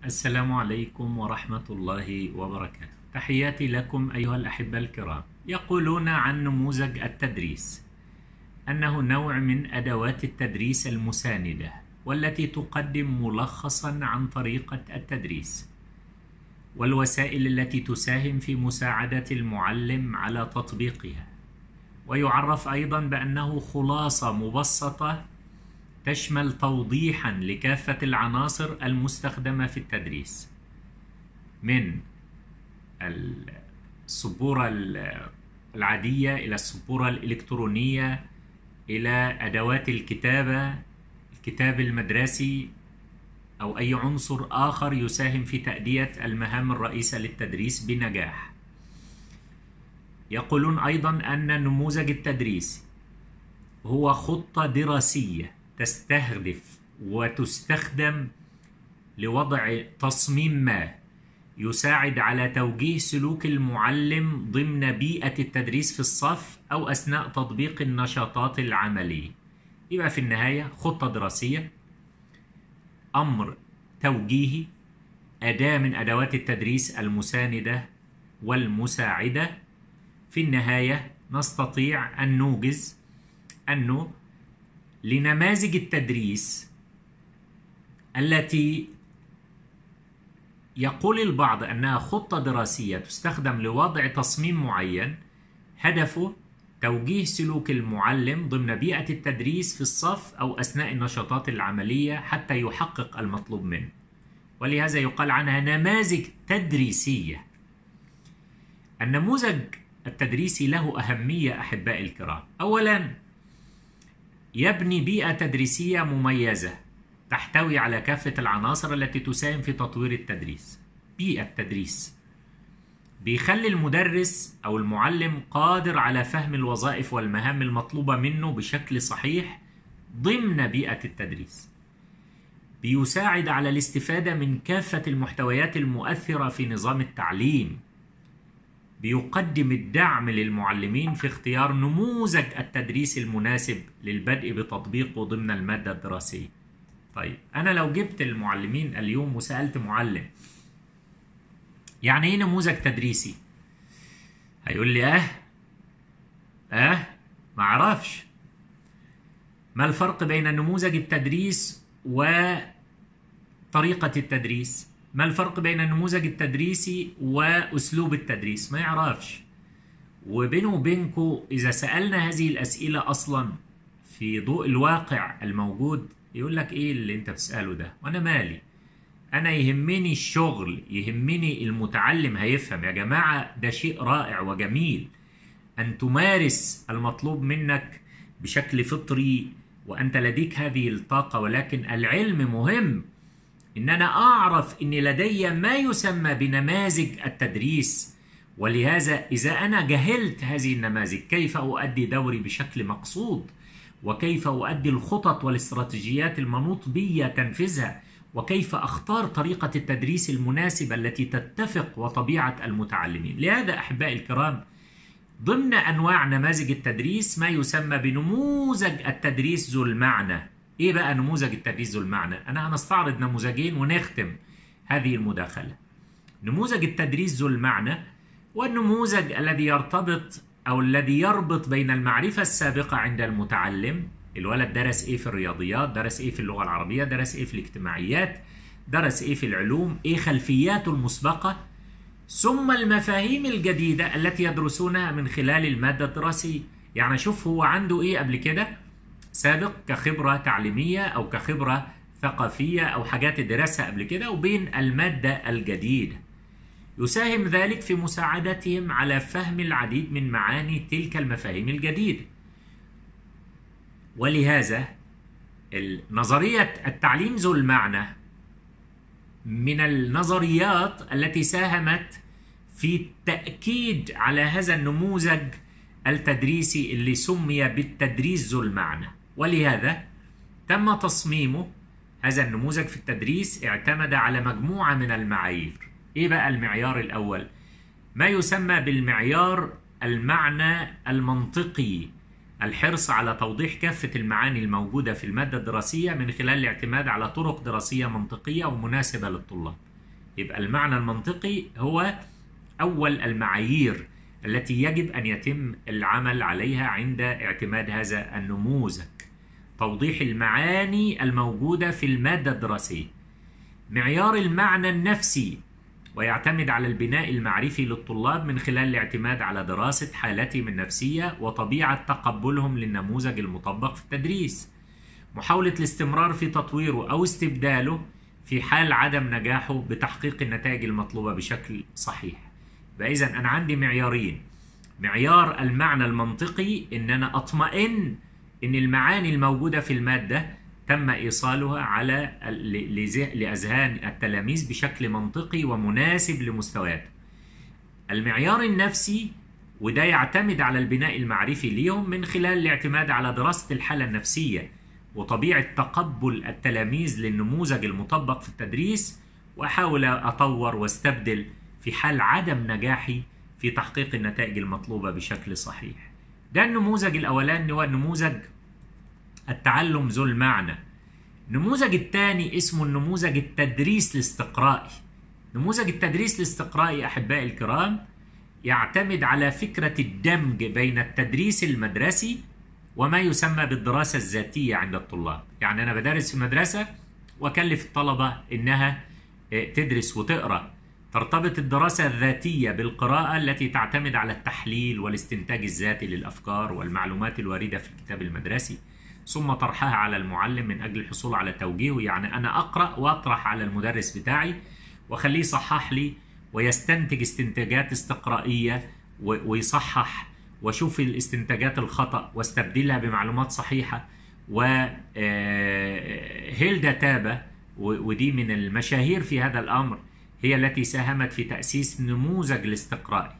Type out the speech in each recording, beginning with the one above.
السلام عليكم ورحمة الله وبركاته. تحياتي لكم أيها الأحبة الكرام. يقولون عن نموذج التدريس أنه نوع من أدوات التدريس المساندة، والتي تقدم ملخصا عن طريقة التدريس والوسائل التي تساهم في مساعدة المعلم على تطبيقها. ويعرف أيضا بأنه خلاصة مبسطة تشمل توضيحا لكافة العناصر المستخدمة في التدريس، من السبورة العادية إلى السبورة الإلكترونية إلى أدوات الكتابة، الكتاب المدرسي أو أي عنصر آخر يساهم في تأدية المهام الرئيسة للتدريس بنجاح. يقولون أيضا أن النموذج التدريسي هو خطة دراسية تستهدف وتستخدم لوضع تصميم ما يساعد على توجيه سلوك المعلم ضمن بيئة التدريس في الصف أو أثناء تطبيق النشاطات العملية. يبقى في النهاية خطة دراسية، أمر توجيهي، أداة من أدوات التدريس المساندة والمساعدة. في النهاية نستطيع أن نوجز أنه لنماذج التدريس التي يقول البعض أنها خطة دراسية تستخدم لوضع تصميم معين، هدفه توجيه سلوك المعلم ضمن بيئة التدريس في الصف أو أثناء النشاطات العملية حتى يحقق المطلوب منه، ولهذا يقال عنها نماذج تدريسية. النموذج التدريسي له أهمية أحبائي الكرام. أولا، يبني بيئة تدريسية مميزة تحتوي على كافة العناصر التي تساهم في تطوير التدريس. بيئة تدريس بيخلي المدرس أو المعلم قادر على فهم الوظائف والمهام المطلوبة منه بشكل صحيح ضمن بيئة التدريس. بيساعد على الاستفادة من كافة المحتويات المؤثرة في نظام التعليم. بيقدم الدعم للمعلمين في اختيار نموذج التدريس المناسب للبدء بتطبيقه ضمن المادة الدراسية. طيب، أنا لو جبت المعلمين اليوم وسألت معلم يعني إيه نموذج تدريسي؟ هيقول لي ما أعرفش. ما الفرق بين نموذج التدريس وطريقة التدريس؟ ما الفرق بين النموذج التدريسي وأسلوب التدريس؟ ما يعرفش. وبينه وبينكو إذا سألنا هذه الأسئلة أصلا في ضوء الواقع الموجود يقول لك إيه اللي أنت بتسأله ده؟ وأنا مالي؟ أنا يهمني الشغل، يهمني المتعلم هيفهم. يا جماعة، ده شيء رائع وجميل أن تمارس المطلوب منك بشكل فطري وأنت لديك هذه الطاقة، ولكن العلم مهم. إن أنا أعرف إن لدي ما يسمى بنماذج التدريس، ولهذا إذا أنا جهلت هذه النماذج كيف أؤدي دوري بشكل مقصود، وكيف أؤدي الخطط والاستراتيجيات المنوط بي تنفيذها، وكيف أختار طريقة التدريس المناسبة التي تتفق وطبيعة المتعلمين. لهذا أحبائي الكرام، ضمن أنواع نماذج التدريس ما يسمى بنموذج التدريس ذو المعنى. إيه بقى نموذج التدريس ذو المعنى؟ أنا هنستعرض نموذجين ونختم هذه المداخلة. نموذج التدريس ذو المعنى والنموذج الذي يرتبط أو الذي يربط بين المعرفة السابقة عند المتعلم، الولد درس إيه في الرياضيات، درس إيه في اللغة العربية، درس إيه في الاجتماعيات، درس إيه في العلوم، إيه خلفياته المسبقة، ثم المفاهيم الجديدة التي يدرسونها من خلال المادة الدراسية. يعني شوف هو عنده إيه قبل كده سابق كخبرة تعليمية أو كخبرة ثقافية أو حاجات درسها قبل كده، وبين المادة الجديدة. يساهم ذلك في مساعدتهم على فهم العديد من معاني تلك المفاهيم الجديدة. ولهذا نظرية التعليم ذو المعنى من النظريات التي ساهمت في التأكيد على هذا النموذج التدريسي اللي سمي بالتدريس ذو المعنى. ولهذا تم تصميمه. هذا النموذج في التدريس اعتمد على مجموعة من المعايير. إيه بقى المعيار الأول؟ ما يسمى بالمعيار المعنى المنطقي، الحرص على توضيح كافة المعاني الموجودة في المادة الدراسية من خلال الاعتماد على طرق دراسية منطقية ومناسبة للطلاب. يبقى المعنى المنطقي هو أول المعايير التي يجب أن يتم العمل عليها عند اعتماد هذا النموذج. توضيح المعاني الموجودة في المادة الدراسية. معيار المعنى النفسي، ويعتمد على البناء المعرفي للطلاب من خلال الاعتماد على دراسة حالتهم النفسية وطبيعة تقبلهم للنموذج المطبق في التدريس. محاولة الاستمرار في تطويره أو استبداله في حال عدم نجاحه بتحقيق النتائج المطلوبة بشكل صحيح. فإذا أنا عندي معيارين: معيار المعنى المنطقي، إن أنا أطمئن إن المعاني الموجودة في المادة تم إيصالها على لأذهان التلاميذ بشكل منطقي ومناسب لمستوياتهم. المعيار النفسي، وده يعتمد على البناء المعرفي ليهم من خلال الاعتماد على دراسة الحالة النفسية وطبيعة تقبل التلاميذ للنموذج المطبق في التدريس، وأحاول أطور واستبدل في حال عدم نجاحي في تحقيق النتائج المطلوبة بشكل صحيح. ده النموذج الأولاني، هو نموذج التعلم ذو المعنى. النموذج الثاني اسمه النموذج التدريس الاستقرائي. نموذج التدريس الاستقرائي أحبائي الكرام يعتمد على فكرة الدمج بين التدريس المدرسي وما يسمى بالدراسة الذاتية عند الطلاب. يعني أنا بدرس في المدرسة وأكلف الطلبة إنها تدرس وتقرأ. ترتبط الدراسة الذاتية بالقراءة التي تعتمد على التحليل والاستنتاج الذاتي للأفكار والمعلومات الواردة في الكتاب المدرسي، ثم طرحها على المعلم من أجل الحصول على توجيهه. يعني أنا أقرأ وأطرح على المدرس بتاعي وخليه يصحح لي ويستنتج استنتاجات استقرائية ويصحح، وشوف الاستنتاجات الخطأ واستبدلها بمعلومات صحيحة. وهيلدا تابا، ودي من المشاهير في هذا الأمر، هي التي ساهمت في تأسيس نموذج الاستقرائي.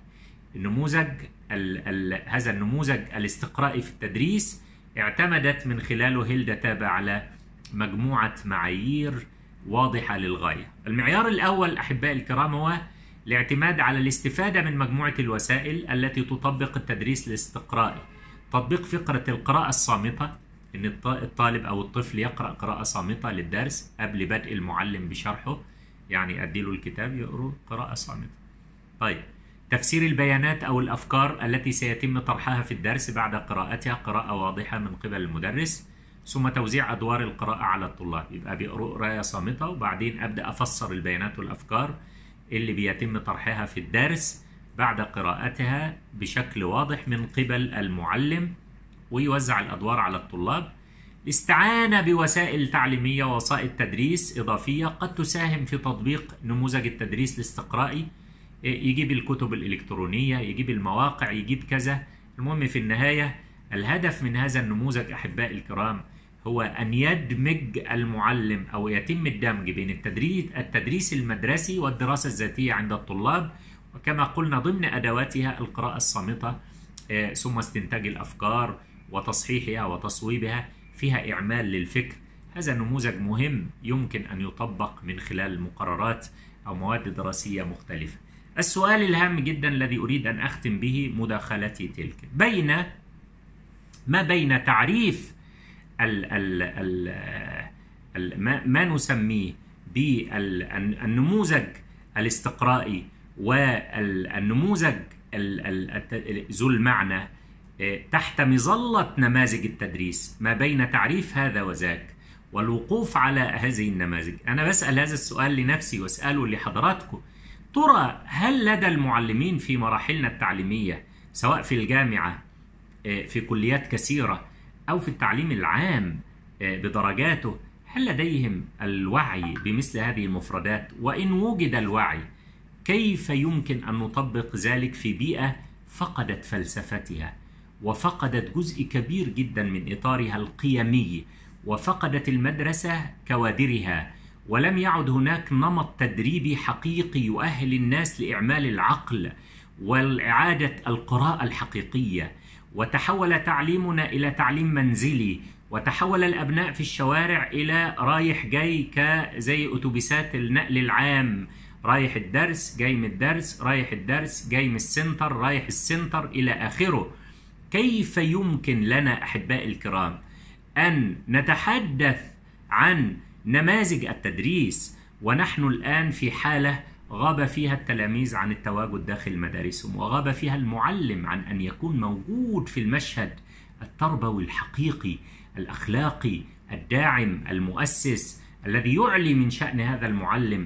هذا النموذج الاستقرائي في التدريس اعتمدت من خلاله هيلدا تابا على مجموعة معايير واضحة للغاية. المعيار الأول أحبائي الكرام هو الاعتماد على الاستفادة من مجموعة الوسائل التي تطبق التدريس الاستقرائي. تطبيق فكرة القراءة الصامتة، إن الطالب أو الطفل يقرأ قراءة صامتة للدرس قبل بدء المعلم بشرحه، يعني أديله الكتاب يقرأ قراءة صامتة. طيب، تفسير البيانات أو الأفكار التي سيتم طرحها في الدرس بعد قراءتها قراءة واضحة من قبل المدرس، ثم توزيع أدوار القراءة على الطلاب. يبقى بيقرأوا قراءة صامتة وبعدين أبدأ أفسر البيانات والأفكار اللي بيتم طرحها في الدرس بعد قراءتها بشكل واضح من قبل المعلم، ويوزع الأدوار على الطلاب. الاستعانة بوسائل تعليمية ووسائل تدريس إضافية قد تساهم في تطبيق نموذج التدريس الاستقرائي. يجيب الكتب الإلكترونية، يجيب المواقع، يجيب كذا. المهم في النهاية الهدف من هذا النموذج أحبائي الكرام هو أن يدمج المعلم، أو يتم الدمج بين التدريس المدرسي والدراسة الذاتية عند الطلاب، وكما قلنا ضمن أدواتها القراءة الصامتة، ثم استنتاج الأفكار وتصحيحها وتصويبها، فيها إعمال للفكر. هذا نموذج مهم يمكن أن يطبق من خلال مقررات أو مواد دراسية مختلفة. السؤال الهام جدا الذي أريد أن أختم به مداخلتي تلك، ما بين تعريف ما نسميه بالنموذج الاستقرائي والنموذج ذو المعنى تحت مظلة نماذج التدريس، ما بين تعريف هذا وذاك والوقوف على هذه النماذج. أنا بسأل هذا السؤال لنفسي وأسأله لحضراتكم: ترى هل لدى المعلمين في مراحلنا التعليمية، سواء في الجامعة في كليات كثيرة أو في التعليم العام بدرجاته، هل لديهم الوعي بمثل هذه المفردات؟ وإن وجد الوعي، كيف يمكن أن نطبق ذلك في بيئة فقدت فلسفتها وفقدت جزء كبير جدا من إطارها القيمي، وفقدت المدرسة كوادرها، ولم يعد هناك نمط تدريبي حقيقي يؤهل الناس لإعمال العقل والإعادة القراءة الحقيقية، وتحول تعليمنا إلى تعليم منزلي، وتحول الأبناء في الشوارع إلى رايح جاي زي أتوبيسات النقل العام، رايح الدرس جاي من الدرس، رايح الدرس جاي من السنتر، رايح السنتر إلى آخره. كيف يمكن لنا أحبائي الكرام أن نتحدث عن نماذج التدريس ونحن الآن في حالة غاب فيها التلاميذ عن التواجد داخل مدارسهم، وغاب فيها المعلم عن أن يكون موجود في المشهد التربوي الحقيقي الأخلاقي الداعم المؤسس، الذي يعلي من شأن هذا المعلم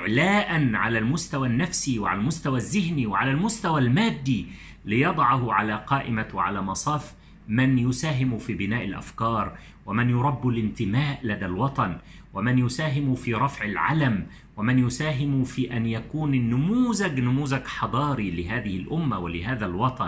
إعلاء على المستوى النفسي وعلى المستوى الذهني وعلى المستوى المادي، ليضعه على قائمة وعلى مصاف من يساهم في بناء الأفكار، ومن يربي الانتماء لدى الوطن، ومن يساهم في رفع العلم، ومن يساهم في أن يكون النموذج نموذج حضاري لهذه الأمة ولهذا الوطن.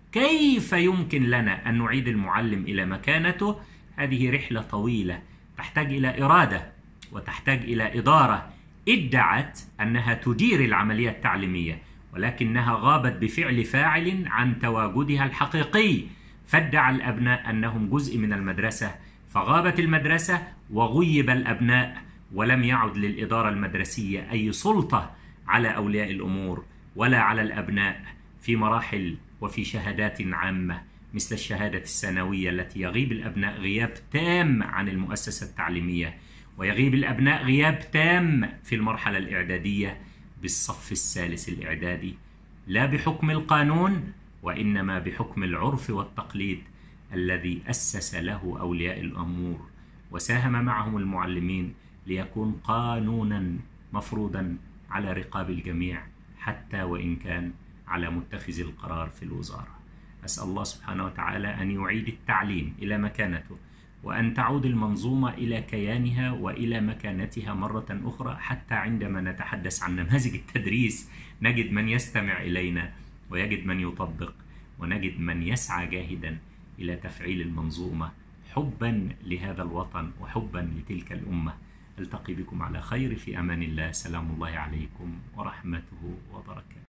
كيف يمكن لنا أن نعيد المعلم إلى مكانته؟ هذه رحلة طويلة تحتاج إلى إرادة وتحتاج إلى إدارة ادعت أنها تدير العملية التعليمية، ولكنها غابت بفعل فاعل عن تواجدها الحقيقي، فادعى الأبناء أنهم جزء من المدرسة، فغابت المدرسة وغيب الأبناء، ولم يعد للإدارة المدرسية أي سلطة على أولياء الأمور ولا على الأبناء في مراحل وفي شهادات عامة مثل الشهادة الثانوية، التي يغيب الأبناء غياب تام عن المؤسسة التعليمية، ويغيب الأبناء غياب تام في المرحلة الإعدادية بالصف الثالث الإعدادي، لا بحكم القانون وإنما بحكم العرف والتقليد الذي أسس له أولياء الأمور وساهم معهم المعلمين، ليكون قانونا مفروضا على رقاب الجميع حتى وإن كان على متخذ القرار في الوزارة. أسأل الله سبحانه وتعالى أن يعيد التعليم إلى مكانته، وأن تعود المنظومة إلى كيانها وإلى مكانتها مرة أخرى، حتى عندما نتحدث عن نماذج التدريس نجد من يستمع إلينا، ويجد من يطبق، ونجد من يسعى جاهدا إلى تفعيل المنظومة حبا لهذا الوطن وحبا لتلك الأمة. ألتقي بكم على خير في أمان الله. سلام الله عليكم ورحمته وبركاته.